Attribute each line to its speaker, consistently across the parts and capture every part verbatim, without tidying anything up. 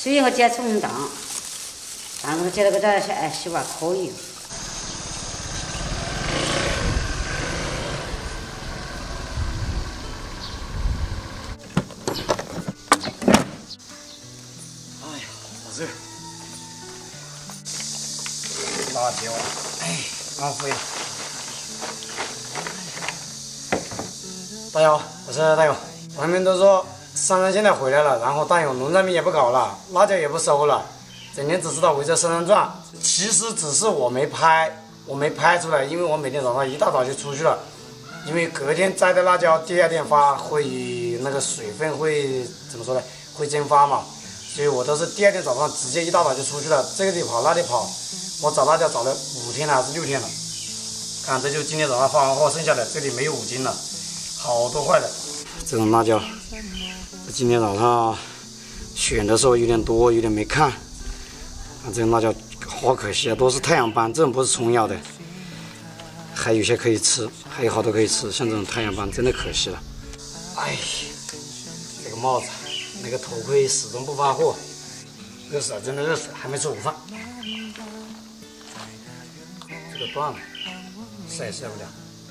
Speaker 1: 虽然我接触不到，但是我觉得我这小儿媳妇可以。
Speaker 2: 哎呀，好热！辣椒，哎，安徽的。大友，我是大友。他们都说商人现在回来了，然后大友农产品也不搞了，辣椒也不收了，整天只知道围着身上转。其实只是我没拍，我没拍出来，因为我每天早上一大早就出去了，因为隔天摘的辣椒第二天发会那个水分会怎么说呢？会蒸发嘛，所以我都是第二天早上直接一大早就出去了，这个里跑那里跑。我找辣椒找了五天了还是六天了，看这就今天早上发完货剩下的，这里没有五斤了，好多坏的。这种辣椒，今天早上选的时候有点多，有点没看。啊，这种辣椒好可惜啊，都是太阳斑，这种不是虫咬的，还有些可以吃，还有好多可以吃，像这种太阳斑真的可惜了。哎呀，这个帽子，那个头盔始终不发货，热死了，真的热死了，还没吃午饭。这个断了，晒也晒不了。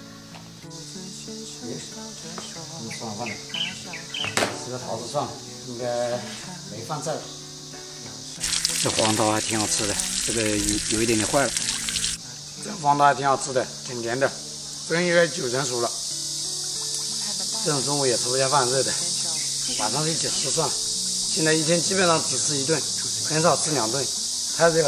Speaker 2: 哎，你吃完饭了？吃个桃子蒜，应该没饭菜了。这黄桃还挺好吃的，这个有有一点点坏了。这黄桃还挺好吃的，挺甜的，这应该九成熟了。这种中午也吃不下饭，热的，晚上一起吃算了。现在一天基本上只吃一顿，很少吃两顿，太热了。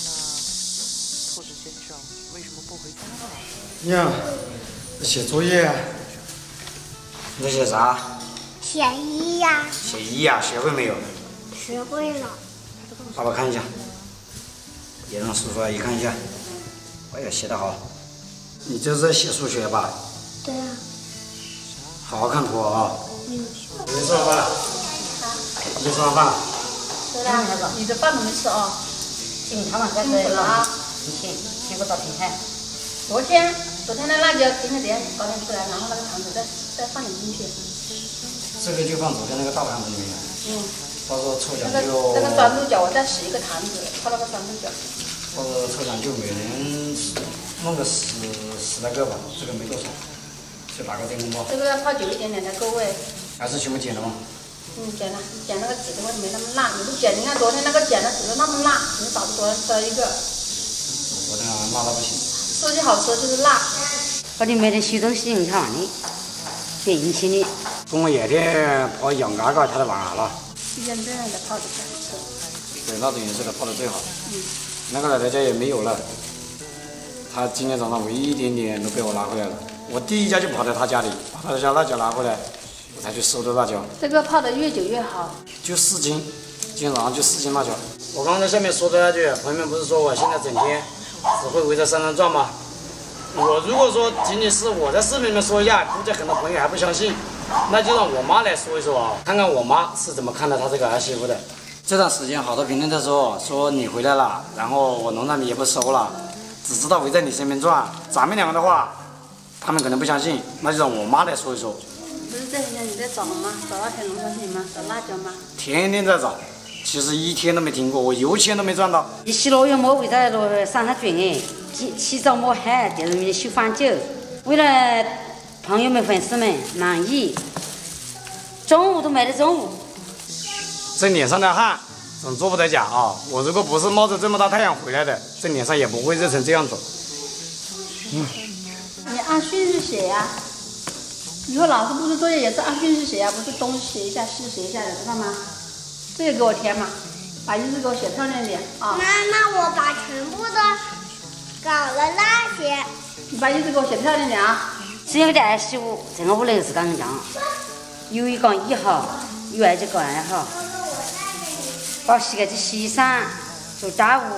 Speaker 2: 呀，写作业啊？你在写啥？
Speaker 3: 写一呀。
Speaker 2: 写一呀，学会没有？
Speaker 3: 学会了。
Speaker 2: 爸爸看一下，也让叔叔阿姨看一下。哎呀，写得好。你这是在写数学吧？
Speaker 3: 对啊。
Speaker 2: 好好看图啊。
Speaker 3: 嗯。
Speaker 2: 你吃完饭了？你吃完饭了？
Speaker 1: 吃了，你的饭都没吃啊？今天晚上吃了啊？请，请我找平台。昨天，昨天的辣椒今天点搞点出来，然后那个糖水再再放点进去。
Speaker 2: 这个就放昨天那个大盘子里面。嗯。到时候抽奖就。
Speaker 1: 那个那个酸猪脚，我再洗一个坛子，泡那个酸猪脚。
Speaker 2: 到时候抽奖就每人弄个十十来个吧，这个没多少，就打个电工包。
Speaker 1: 这个要泡久一点点才够味。
Speaker 2: 还是全部剪了吗？
Speaker 1: 嗯，剪了，剪那个籽的味没那么辣。你不剪，你看昨天那个剪的籽都那么辣，你嫂子昨天吃了一个。
Speaker 2: 昨天辣到不行。
Speaker 1: 说句好吃就是辣。我里面的许东西你看你，别引起你。
Speaker 2: 跟我夜天泡羊嘎嘎，他都玩了。
Speaker 1: 就像这样的泡的最好吃。
Speaker 2: 对，那种颜色的泡的最好。
Speaker 1: 嗯。
Speaker 2: 那个奶奶家也没有了，他今天早上唯一一点点都被我拿回来了。我第一家就跑到他家里，把他家辣椒拿回来，我才去收的辣椒。
Speaker 1: 这个泡的越久越好。
Speaker 2: 就四斤，今天早上就四斤辣椒。我刚刚在下面说的那句，朋友们不是说我现在整天只会围着山上转吗？我如果说仅仅是我在视频里面说一下，估计很多朋友还不相信，那就让我妈来说一说啊，看看我妈是怎么看待她这个儿媳妇的。这段时间好多评论在说说你回来了，然后我农产品也不收了，只知道围在你身边转。咱们两个的话，他们可能不相信，那就让我妈来说一说。
Speaker 1: 不是这几天你在找吗？找那些农产品吗？找辣椒吗？
Speaker 2: 天天在找，其实一天都没停过，我油钱都没赚到。
Speaker 1: 你洗裸油没围在那山上转哎，洗洗澡没喊，在人面修饭酒，为了朋友们、粉丝们满意，中午都没得中午。
Speaker 2: 这脸上的汗，真做不得假啊！我如果不是冒着这么大太阳回来的，这脸上也不会热成这样子。嗯。
Speaker 1: 你按顺序写呀，以后老师布置作业也是按顺序写呀，不是东写一下西写一下的，知道吗？这个给我填嘛，把意思给我写漂亮点啊。
Speaker 3: 妈妈，我把全部的搞了那些。
Speaker 1: 你把意思给我写漂亮点啊。只有个儿媳妇，这个屋里是刚讲，有一个一号，有二就个二号。把洗个去洗衫，做家务，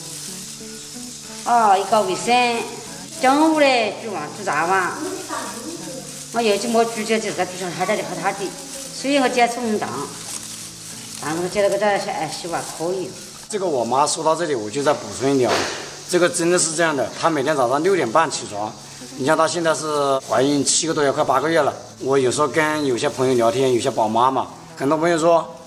Speaker 1: 哦，一搞卫生，中午嘞煮饭煮早饭。我又去摸煮酒，就在煮上他家的和他的，虽然我接触不到，但是我觉得我这小儿媳妇可以。
Speaker 2: 这个我妈说到这里，我就再补充一条，这个真的是这样的，她每天早上六点半起床，你像她现在是怀孕七个多月，快八个月了。我有时候跟有些朋友聊天，有些宝妈嘛，很多朋友说。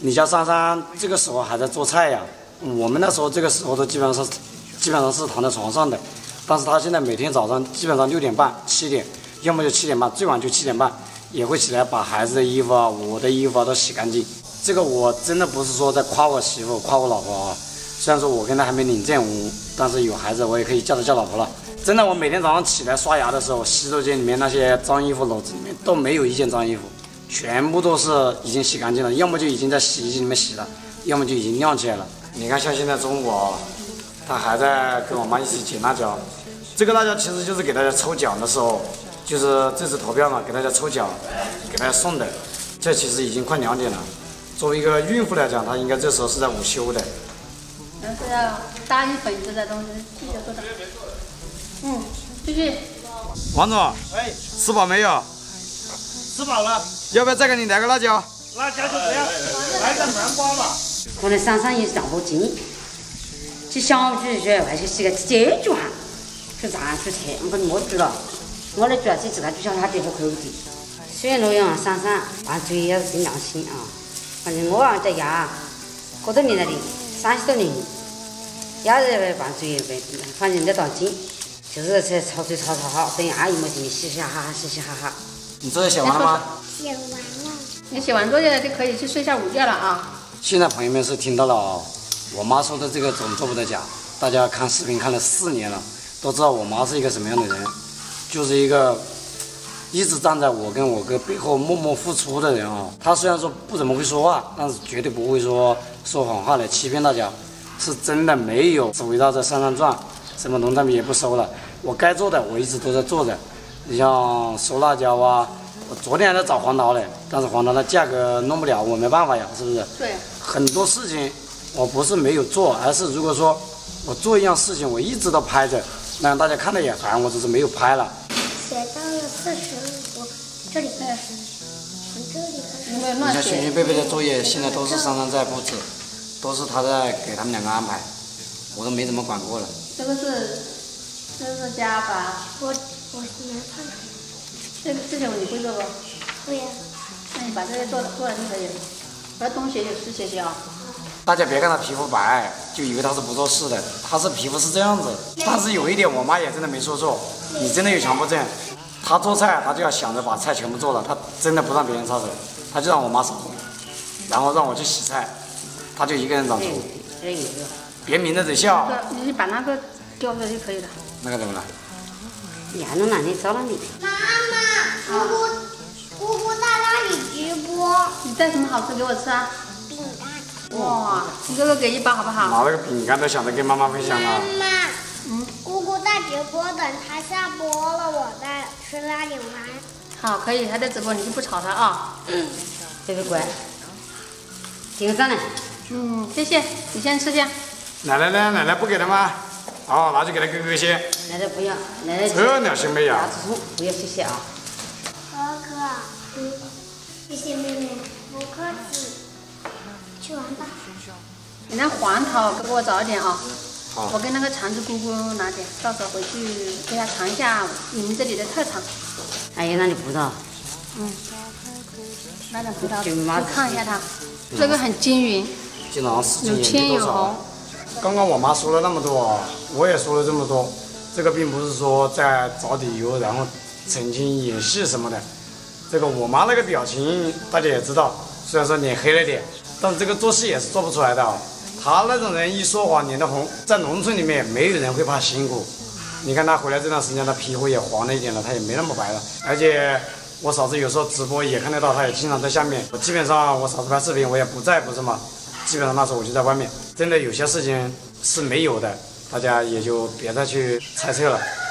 Speaker 2: 你家珊珊这个时候还在做菜呀？我们那时候这个时候都基本上是，基本上是躺在床上的。但是她现在每天早上基本上六点半、七点，要么就七点半，最晚就七点半，也会起来把孩子的衣服啊、我的衣服啊都洗干净。这个我真的不是说在夸我媳妇、夸我老婆啊。虽然说我跟她还没领证，我但是有孩子，我也可以叫她叫老婆了。真的，我每天早上起来刷牙的时候，洗手间里面那些脏衣服篓子里面都没有一件脏衣服。全部都是已经洗干净了，要么就已经在洗衣机里面洗了，要么就已经晾起来了。你看，像现在中午啊，他还在跟我妈一起捡辣椒。这个辣椒其实就是给大家抽奖的时候，就是这次投票嘛，给大家抽奖，给大家送的。这其实已经快两点了。作为一个孕妇来讲，她应该这时候是在午休的。
Speaker 4: 那是要搭一粉子的东西，继续做的。嗯，继续。
Speaker 2: 王总，
Speaker 5: 哎，
Speaker 2: 吃饱没有？
Speaker 5: 吃饱了，
Speaker 2: 要不要再给你来个辣椒？
Speaker 5: 辣椒就这样，来个南瓜吧。
Speaker 1: 可能山上也是上不进，去小区去外去洗个解决，去啥去菜，我跟你没知道。我的主要是自家就晓得他这户口的。虽然那样山上办嘴也是尽量心啊，反正我啊在家过多年了的，三十多年，也是办嘴呗，反正得到紧，就是去炒水炒炒好，等阿姨没进去嘻嘻哈哈，嘻嘻哈哈。
Speaker 2: 你作业写完了吗？
Speaker 3: 写完了。
Speaker 4: 你写完作业就可以去睡下午觉了啊。
Speaker 2: 现在朋友们是听到了我妈说的这个总做不得假，大家看视频看了四年了，都知道我妈是一个什么样的人，就是一个一直站在我跟我哥背后默默付出的人啊。她虽然说不怎么会说话，但是绝对不会说说谎话来欺骗大家，是真的没有只围绕着山上转，什么农产品也不收了，我该做的我一直都在做着。你像收辣椒啊，我昨天还在找黄桃嘞，但是黄桃的价格弄不了，我没办法呀，是不是？
Speaker 4: 对。
Speaker 2: 很多事情我不是没有做，而是如果说我做一样事情，我一直都拍着，那让大家看得眼烦，我只是没有拍了。
Speaker 3: 写到了四十五，这里开始，从这里开始。
Speaker 4: 有没有
Speaker 2: 你看
Speaker 4: 乱写？
Speaker 2: 寻寻贝贝的作业现在都是珊珊在布置，都是她在给他们两个安排，我都没怎么管过了。
Speaker 4: 这个是，这是加法。
Speaker 3: 我我是没看出。
Speaker 4: 这个这些你会做不？
Speaker 3: 会呀。
Speaker 4: 那你把这些做做了就可以了。把东写写西写写啊。
Speaker 2: 大家别看她皮肤白，就以为她是不做事的，她是皮肤是这样子。但是有一点，我妈也真的没说错，你真的有强迫症。她做菜，她就要想着把菜全部做了，她真的不让别人插手，她就让我妈扫，然后让我去洗菜，她就一个人掌厨。别明着在笑。
Speaker 4: 对，你把那个丢了就可以了。
Speaker 2: 那个怎么了？
Speaker 1: 呀，弄哪里找哪里。
Speaker 3: 妈妈，姑姑姑姑在那里直播。
Speaker 4: 你带什么好吃给我吃啊？
Speaker 3: 饼干。
Speaker 4: 哇，你这个给一包好不好？
Speaker 2: 拿那个饼干都想着跟妈妈分享啊。
Speaker 3: 妈妈，嗯，姑姑在直播，等她下播了，我再吃那里玩。
Speaker 4: 好，可以，他在直播，你就不吵他啊。
Speaker 1: 嗯，贝贝乖，顶上来。
Speaker 4: 嗯，谢谢，你先吃下。
Speaker 2: 奶奶呢？奶奶不给他吗？哦，那就给他哥哥先。
Speaker 1: 奶奶不要，奶奶
Speaker 2: 这两兄妹呀。
Speaker 1: 牙齿痛，不要谢谢啊。
Speaker 3: 哥哥，嗯，谢谢妹妹，不客气。去玩吧。
Speaker 4: 你那黄桃给我找一点啊。
Speaker 2: 好。
Speaker 4: 我跟那个橙子姑姑拿点，到时候回去给她尝一下你们这里的特产。
Speaker 1: 哎呀，那你葡萄。
Speaker 4: 嗯。拿点葡萄，我看一下它，这个很均匀，
Speaker 2: 经常事情
Speaker 4: 有
Speaker 2: 也
Speaker 4: 青有红
Speaker 2: 没多少。。刚刚我妈说了那么多，我也说了这么多，这个并不是说在找理由，然后澄清演戏什么的。这个我妈那个表情大家也知道，虽然说脸黑了点，但是这个做戏也是做不出来的。她那种人一说话脸都红，在农村里面没有人会怕辛苦。你看她回来这段时间，她皮肤也黄了一点了，她也没那么白了。而且我嫂子有时候直播也看得到，她也经常在下面。我基本上我嫂子拍视频我也不在，不是吗？基本上那时候我就在外面，真的有些事情是没有的，大家也就别再去猜测了。